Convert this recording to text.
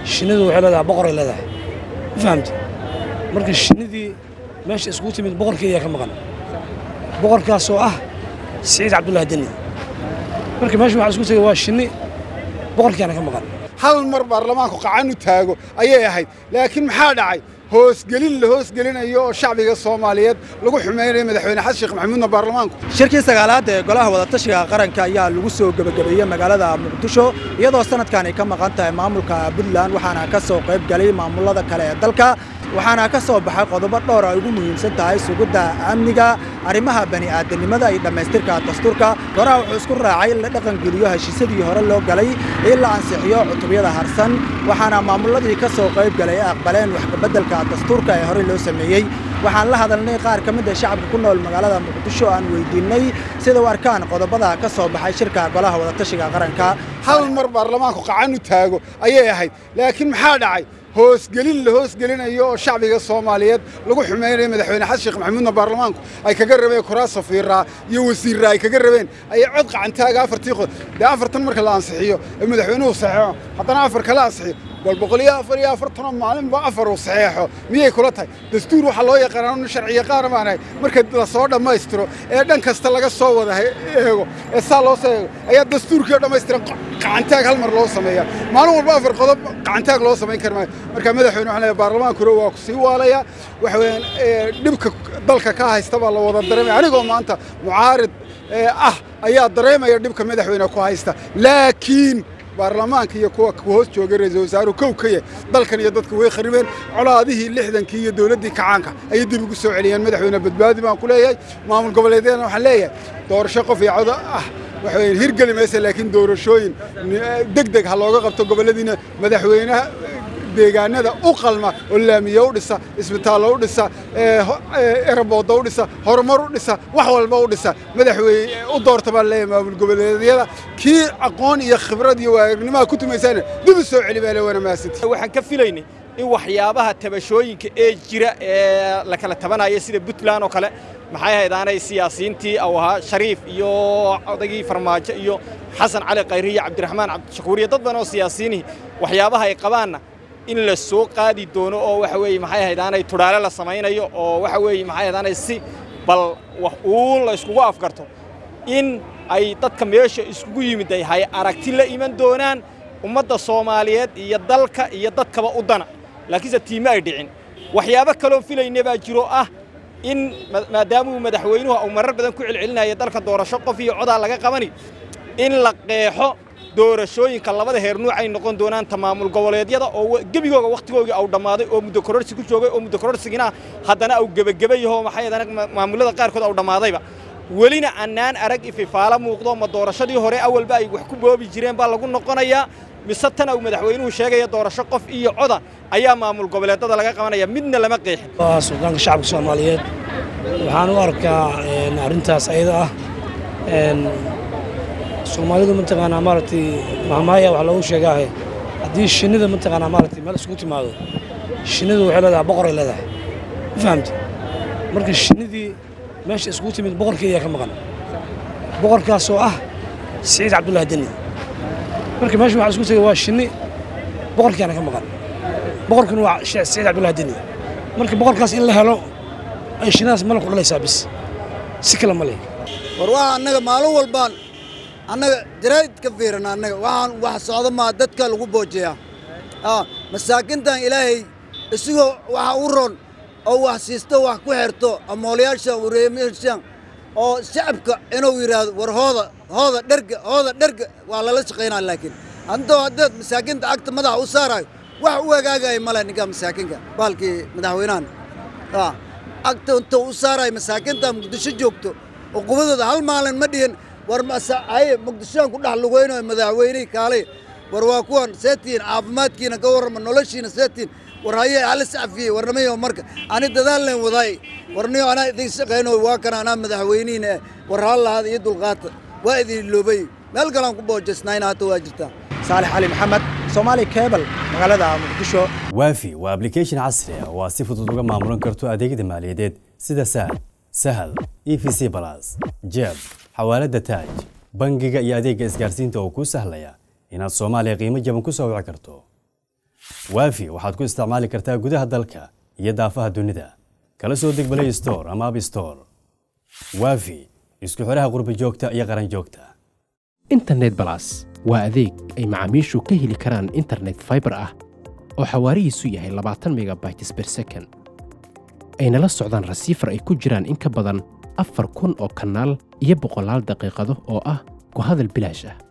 shinnidu waxay leedahay boqor ay leedahay ma fahamtay marka shinnidii meesha isku timid boqorkii ayaa ka maqan boqorkaas oo ah Saciid Cabdullaahi Deni marka meesha waxa isku tagay waa shinni boqorkiina ka maqan hal mar baarlamaanku qacan u taago ayay ahayd laakiin maxaa dhacay hoosgelinayo shacbiga Soomaaliyeed lagu xumeeyay madaxweyne Xasan Sheekh Maxamuud baarlamaanku shirkii sagaalaad ee golaha wada tashiga qaranka ayaa lagu soo gabagabeeyay magaalada Muqdisho iyadoo sanadkan ay ka maqan tahay maamulka Puntland waxaana ka soo qayb galay maamulada kale ee dalka waxaana ka soo baxay qodobo dhowr ah oo ugu muhiimsan tahay sugidda amniga arrimaha bani'aadanimada iyo dhamaystirka dastuurka golaha wuxuu isku raacay la dhaqan geliyo heshiisyadii hore loo galay in la ansixiyo cutubiyada harsan waxaana maamuladii ka soo qayb galay aqbaleen wax ka beddelka dastuurka ee hore loo sameeyay waxaan la hadalnay qaar ka mid ah shacabka ku nool magaalada Muqdisho aan weydiinay sida u arkaan qodobada ka soo baxay shirka golaha wada tashiga qaranka hal mar baarlamaanku qacan u taago ayay ahayd laakiin maxaa dhacay hoosgelinayo shacbiga Soomaaliyeed lagu xumeeyay madaxweyne Xasan Sheekh Maxamuud baarlamaanku ay kaga rabeen kuraas safiira iyo wasiirra ay kaga rabeen ay cod qacantaaga afartan marka la ansixiyo madaxweynuhu saxeexo haddana afar kala ansixiyo bal 144 maalin ba afar uu saxeexo miyay kula tahay dastuur waxa loo yaqaan sharciyo qaar maanay marka la soo dhameystiro ee dhan kasta laga soo wada eego ee saa loo saxeexo ayaa dastuurkii dhameystiran qacantaag hal mar loo sameeyaa maalin walba afar qodob qacantaag loo sameyn karmaa marka madaxweynuhu waxa leeyahay baarlamaanku waa ku sii waalaya waxa weeyaan dhibka dalka ka haysta baa la wada dareemay anigoo maanta mucaarid ayaa dareemaya dhibka madaxweynaha ku haysta laakiin baarlamaanka iyo kuwa hoos joogay ra'iisul wasaaruhu kowkaya dalkan iyo dadku way kharibeen colaadihii 60kii iyo dawladii kacaanka ay dib ugu soo celiyeen madaxweyne badbaadi baan ku leeyahay maamul goboleedyada waxa leeyahay doorasho qof iyo cod waxay hirgeli maysa laakiin doorashooyin degdeg ha looga qabto goboladiina madaxweynaha deegaanada u qalma oo laamiyo u dhisa isbitaallo u dhisa airport u dhisa horumar u dhisa wax walba u dhisa madaxweyne u doorta baa leeyahay maamul goboleedyada kii aqoon iyo khibrad iyo waagnimo ku tumaysana dib u soo celi baa leeyahay maasiti waxaan ka filaynay in waxyaabaha tabashooyinka ee jira ee la kala tabanayo sida Puntland oo kale maxay haydaanay siyaasiyiintii aw ahaa Shariif iyo odagii Farmaajo iyo Xasan Cali Qayriye Cabdiraxmaan Cabdishakuuriye dad badan oo siyaasiyiin waxyaabaha ay qabaana in la soo qaadi doono oo waxa weey maxay haydaanay turaale la sameeynayo oo waxa weey maxay haydaanay si bal wax uu la isku afkarto in ay dadka meesha isku yimid ay aragti la iman doonaan ummadda Soomaaliyeed iyo dalka iyo dadkaba u dana laakiin tiima ay dhicin waxyaabo kale oo filaynay baa jiro in maadaama madaxweynuhu uu marar badan ku celcelinaya dalka doorasho qof iyo cod laga qabani in la qeexo doorashooyinka labada heer nooc ay noqon doonaan tamaamul goboleedyada oo gebigooga waqtigooga uu dhamaaday oo muddo kororsi ku joogay oo muddo kororsigina haddana uu gabagabayo maxay ahayn maamulada qaar kood uu dhamaadayba welina annaan arag ififaala muuqdo ma doorashadii hore awalba ay wax ku boobi jireen baa lagu noqonayaa mise tan uu madaxweynuhu sheegay doorasho qof iyo coda ayaa maamul goboleedyada laga qabanaya midna lama qeexin suldaanka shacabka Soomaaliyeed waxaan u arkaa arintaas ayada Soomaalidu mataqaana maartay mahmaaya wax lagu sheegay hadii shinnida mataqaana maartay meel isku timaado shinnidu waxay leedahay boqor ay leedahay ma fahamtay marka shinnidii meesha isku timid boqorkii ayaa ka maqan boqorkaas oo ah Saciid Cabdullaahi Deni marka meesha waxa isku tagay waa shinni boqorkiina ka maqan boqorkuna waa Saciid Cabdullaahi Deni marka boqorkaas in la helo ay shinnaas mal ku dhalaysaa bis si kala ma leh war waa annaga maalin walbaan annaga jarayd ka fiirana annaga waxaan wax socdo ma dadka lagu boojiyaa masaakintan ilaahay isagoo waxa u roon oo wax siisto wax ku xirto amoolayaasha wareemishan oo shacabka inuu yiraahdo war hooda dherga waa la shaqeynaa laakiin andoo dad masaakinta agta madax u saaray wax u wagaagay mala ninka masaakinka balkii madaxweynaha agta inta u saaray masaakinta Muqdisho joogto oo qubadooda hal maalin ma dhihin war ay Muqdisho ku dhax lugeyno madaxweynaha kaalay war waa kuwan seetiin caafimaadkiina ka warama noloshiina seetiin war hayay halis afiyay warnamayo marka ani dadaal leen waday warniyo ana idin shaqeyno waa kana ana madaxweyniina war halaad iyo dulqaata waa idin loobay meel galan ku boojisnayna hata waa jirta Salih Ali Maxamed Somali Cable magaalada Muqdisho Wafi waa application casri ah oo si fudud uga maamulan karto adeegyada maaliyadeed sida Sahal EFC Plus Jeb xawaalada Taaj bangiga iyo adeegga isgaarsiinta oo ku sahlaya inaad Soomaaliya qiimo jaban ku soo wici karto waafi waxaad ku isticmaali kartaa gudaha dalka iyo daafaha dunida kala soo deg Play Store ama App Store waafi isku xiraha qurbi joogta iyo qaran joogta internet plus waa adeeg ay macaamiishu ka heli karaan internet fiber ah oo xawaarihiisu yahay 20 megabytes per second ayna la socdaan receiver ay ku jiraan in ka badan 4,000 oo kanaal iyo 100 daqiiqado oo ah ku hadal bilaash ah